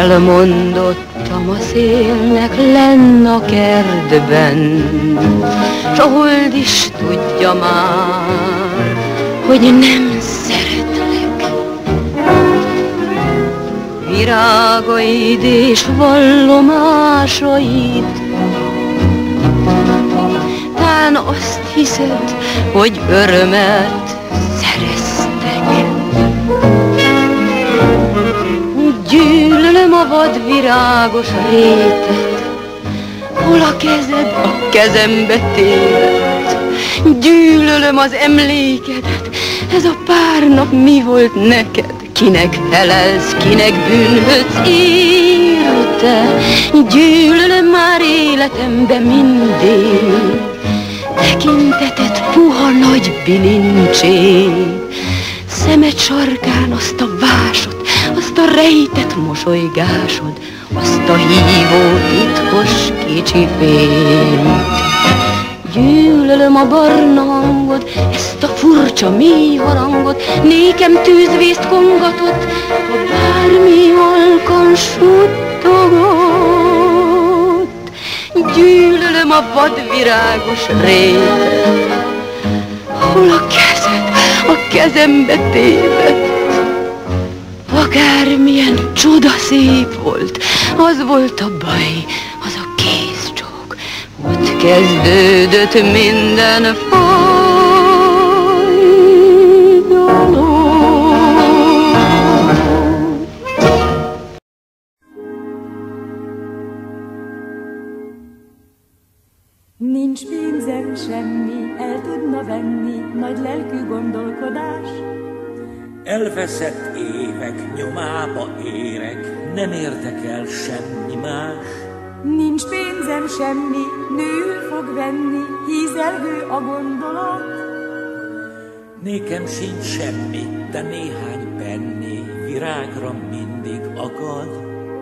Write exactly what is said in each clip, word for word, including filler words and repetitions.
Elmondottam a szélnek lenn a kertben, s a hold is tudja már, hogy nem szeretlek. Virágaid és vallomásaid, tán azt hiszed, hogy örömet szereztek. Gyűlölöm a vadvirágos rétet, hol a kezed a kezembe tévedt. Gyűlölöm az emlékedet, ez a pár nap mi volt neked? Kinek felelsz, kinek bűnhödsz érte? Gyűlölöm már életembe mindig tekinteted puha nagy bilincsé, szemed sarkán azt a vásot, azt a rejtett mosolygásod, azt a hívó titkos kicsi fényt. Gyűlölöm a barna hangod, ezt a furcsa mély harangot, nékem tűzvészt kongatott, ha bármi halkan suttogott. Gyűlölöm a vadvirágos rétet, hol a kezed a kezembe tévedt. Akármilyen csoda szép volt, az volt a baj, az a kézcsók. Ott kezdődött minden fájdalom. Nincs pénzem semmi, el tudna venni nagy lelkű gondolkodás. Elveszett évek nyomába érek, nem érdekel semmi más. Nincs pénzem semmi, nő fog venni, hízelgő a gondolat. Nékem sincs semmi, de néhány penni virágra mindig akad.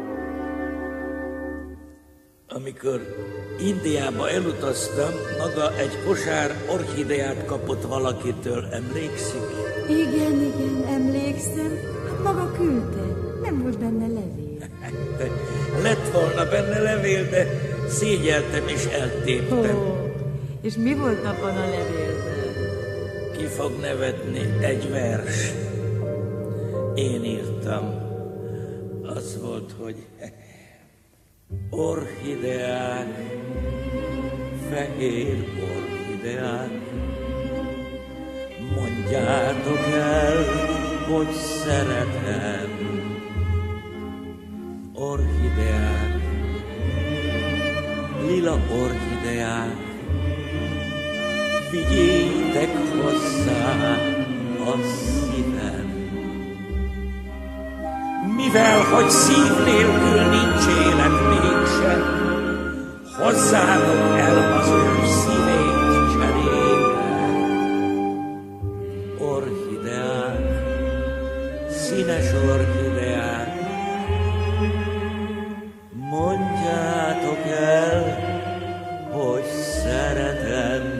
Amikor Indiába elutaztam, maga egy kosár orchideát kapott valakitől, emlékszik? Igen, igen, emlékszem. Hát maga küldte, nem volt benne levél. De lett volna benne levél, de szégyeltem és eltéptem. Oh, és mi volt abban a levélben? Ki fog nevetni, egy vers. Én írtam. Az volt, hogy orchideák, fehér orchideák, mondjátok el, hogy szeretem. Orchideák, lila orchideák, vigyétek hozzá a szívem. Mivel, hogy szív nélkül nincs élet mégsem, hozzátok el az ő szívét cserébe. Orchideák, színes orchideák, mondjátok el, hogy szeretem.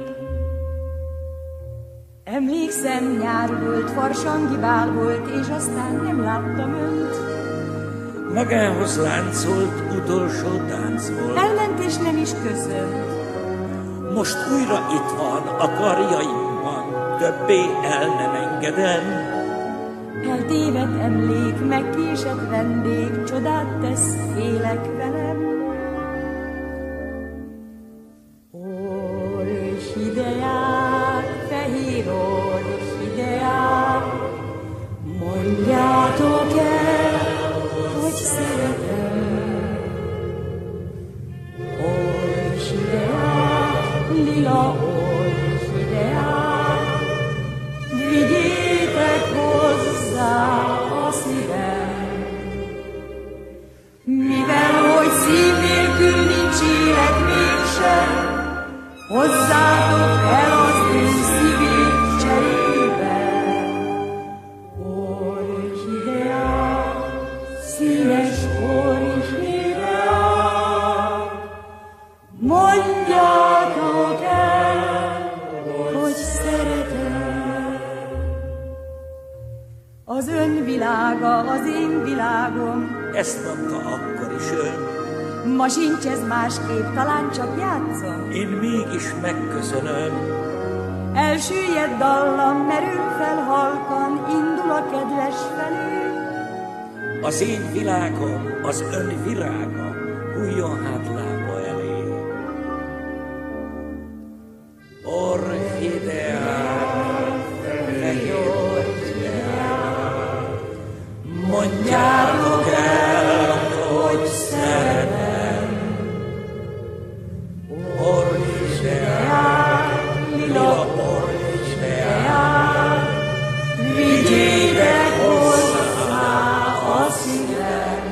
Emlékszem, nyár volt, farsangi bál volt, és aztán nem láttam önt. Magához láncolt, utolsó tánc volt. Elment és nem is köszönt. Most újra itt van, a karjaimban, többé el nem engedem. Eltévedt emlék, megkésett vendég, csodát tesz, félek velem. Orchideák, fehér orchideák, mondjátok el, hogy szeretem. Orchideák, lila orchideák, vigyétek hozzá a szívem. Mivel, hogy szív nélkül nincs élet mégsem, hozzátok el az ő szívét cserébe. Orchideák, színes orchideák, mondjátok el, hogy szeretem. Az ön világa, az én világom, ezt mondta akkor is ön. Ma sincs ez másképp, talán csak játszom. Én mégis megköszönöm. Elsüllyedt dallam, merül fel halkan, indul a kedves felé. Az én világom, az ön virága, hújjon hát lába elé. Orchideák, fehér orchideák, mondjátok el, hogy szeretem. Orchideák, lila orchideák, vigyétek hozzá a szívem.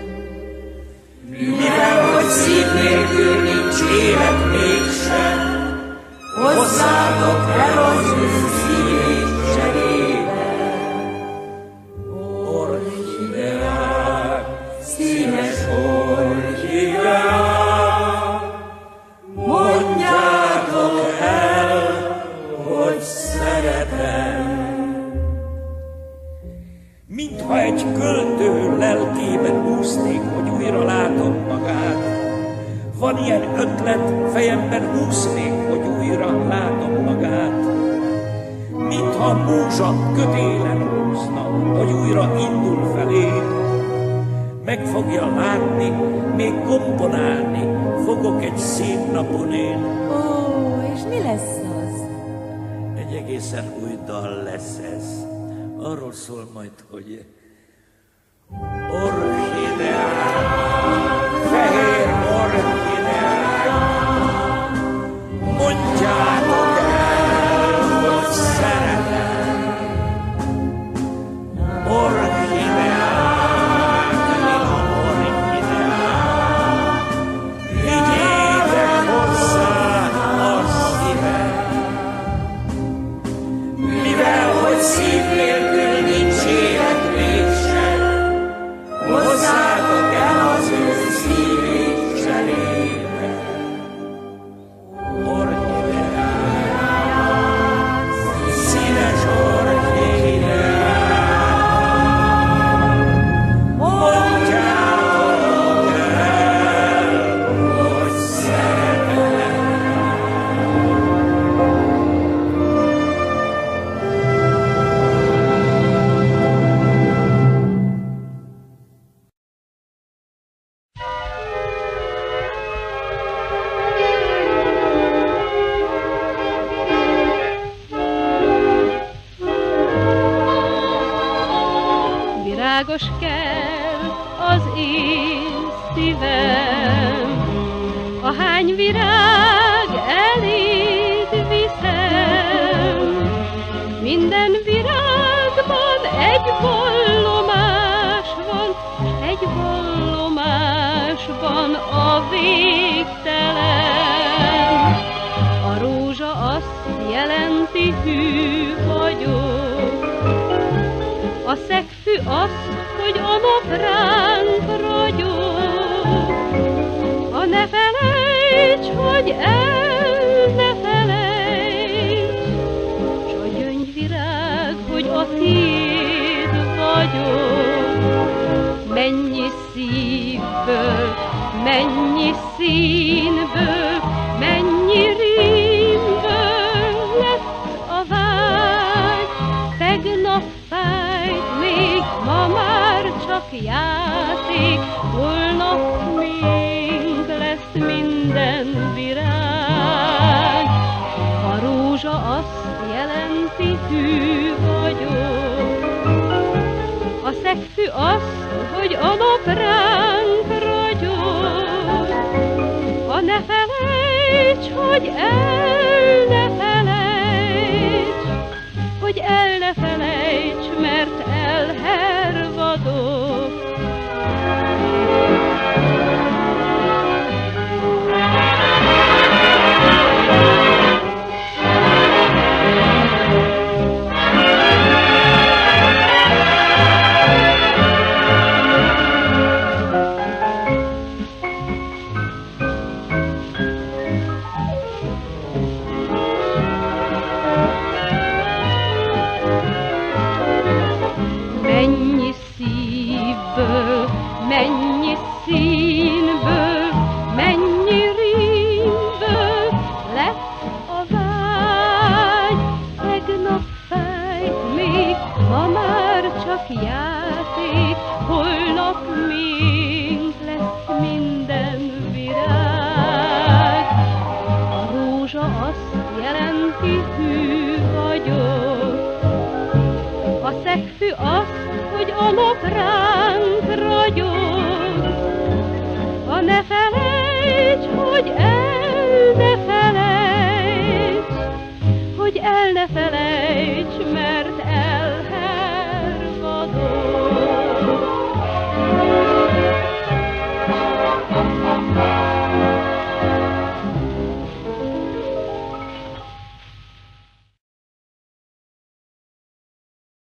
Mivel, hogy szív nélkül nincs élet mégsem, hozzátok el az ő szívét cserébe. Orchideák, színes orchideák, mondjátok el, hogy szeretem. Mintha egy költő lelkében úsznék, hogy újra látom magát. Van ilyen ötlet, fejemben húznék, hogy újra látom magát. Mintha a múzsa kötélen húzna, hogy újra indul felé. Meg fogja látni, még komponálni fogok egy szép napon én. Ó, és mi lesz az? Egy egészen új dal lesz ez. Arról szól majd, hogy orchideák, fehér orchideák, mondjátok el, hogy szeretem. Orchideák, lila orchideák, vigyétek hozzá a szívem. Mivel, hogy szív nélkül nincs élet mégsem, hozzátok el az ő szívét cserébe. Orchideák, színes orchideák, mondjátok el, hogy szeretem. Virágos kell az én szívem, ahány virág eléd viszem. Minden virágban egy vallomás van, egy vallomásban a végtelen. A rózsa azt jelenti, hű vagyok, a szegfű azt, hogy a nap ránk ragyog. Ha ne felejts, hogy el ne felejts, s a gyöngyvirág, hogy a tiéd vagyok. Mennyi szívből, mennyi színből, mennyi rímből lett a vágy. Tegnap fájt, még ma már csak játék, holnap még lesz minden virág. A rózsa azt jelenti, hű vagyok, a szegfű azt, hogy a nap ránk ragyog. Ha ne felejts, hogy el ne felejts, hogy el ne felejts, mert elhervadok. a nap ránk ragyog. Ha ne felejts, hogy el